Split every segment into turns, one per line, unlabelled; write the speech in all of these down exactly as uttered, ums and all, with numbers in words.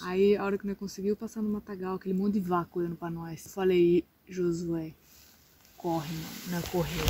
Aí, a hora que nós conseguiu passar no matagal, aquele monte de vaca olhando pra nós. Eu falei, Josué, corre, mano. Não correu.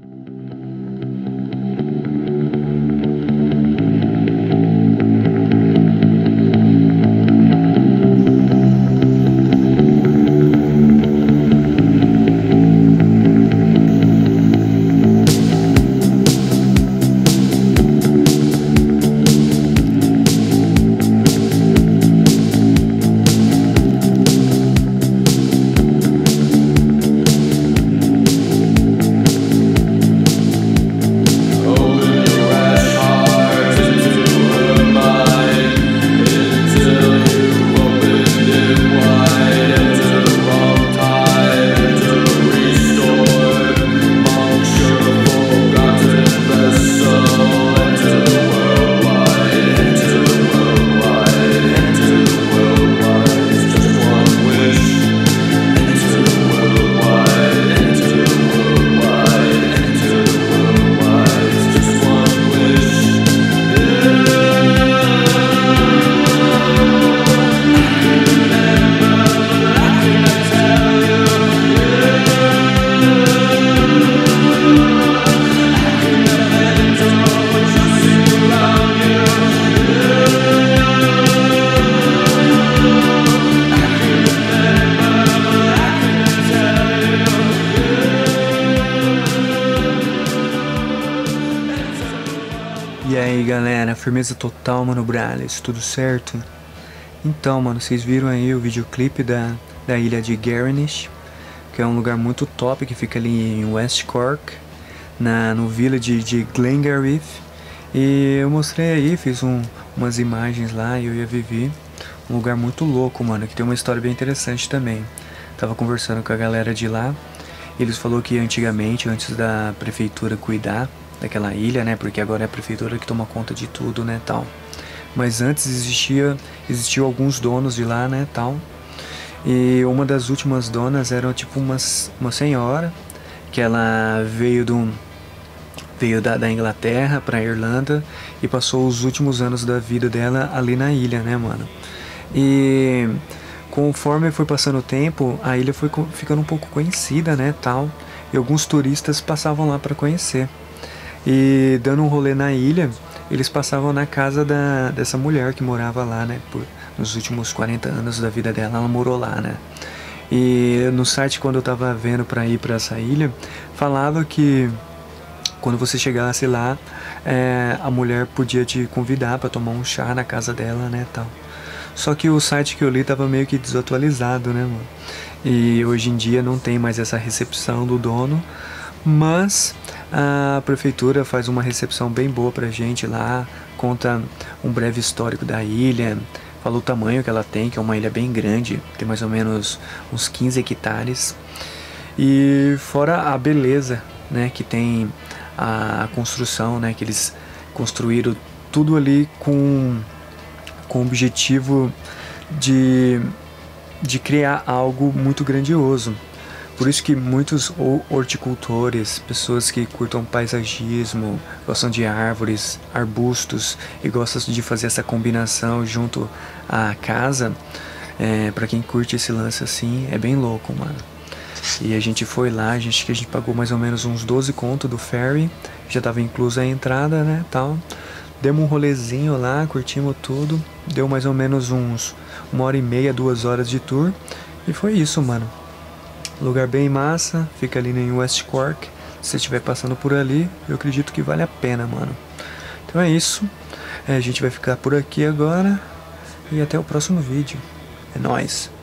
E aí galera, firmeza total, Mano Brales, tudo certo? Então, mano, vocês viram aí o videoclipe da, da ilha de Garinish, que é um lugar muito top que fica ali em West Cork, na, no village de Glengarriff. E eu mostrei aí, fiz um, umas imagens lá e eu e a Vivi. Um lugar muito louco, mano, que tem uma história bem interessante também. Tava conversando com a galera de lá, e eles falaram que antigamente, antes da prefeitura cuidar daquela ilha, né, porque agora é a prefeitura que toma conta de tudo, né, tal. Mas antes existia, existiam alguns donos de lá, né, tal. E uma das últimas donas era tipo uma, uma senhora, que ela veio, do, veio da, da Inglaterra pra Irlanda e passou os últimos anos da vida dela ali na ilha, né, mano. E conforme foi passando o tempo, a ilha foi ficando um pouco conhecida, né, tal. E alguns turistas passavam lá pra conhecer. E dando um rolê na ilha, eles passavam na casa da, dessa mulher que morava lá, né, por, nos últimos quarenta anos da vida dela, ela morou lá, né. E no site, quando eu tava vendo pra ir pra essa ilha, falava que quando você chegasse lá, é, a mulher podia te convidar pra tomar um chá na casa dela, né, tal. Só que o site que eu li tava meio que desatualizado, né, mano. E hoje em dia não tem mais essa recepção do dono, mas a prefeitura faz uma recepção bem boa pra gente lá, conta um breve histórico da ilha, fala o tamanho que ela tem, que é uma ilha bem grande, tem mais ou menos uns quinze hectares. E fora a beleza, né, que tem a construção, né, que eles construíram tudo ali com, com o objetivo de, de criar algo muito grandioso. Por isso que muitos horticultores, pessoas que curtam paisagismo, gostam de árvores, arbustos e gostam de fazer essa combinação junto à casa, é, para quem curte esse lance assim, é bem louco, mano. E a gente foi lá, a gente, a gente pagou mais ou menos uns doze conto do ferry, já tava inclusa a entrada, né, tal. Demos um rolezinho lá, curtimos tudo, deu mais ou menos uns uma hora e meia, duas horas de tour, e foi isso, mano. Lugar bem massa, fica ali em West Cork. Se você estiver passando por ali, eu acredito que vale a pena, mano. Então é isso, é, a gente vai ficar por aqui agora, e até o próximo vídeo. É nóis!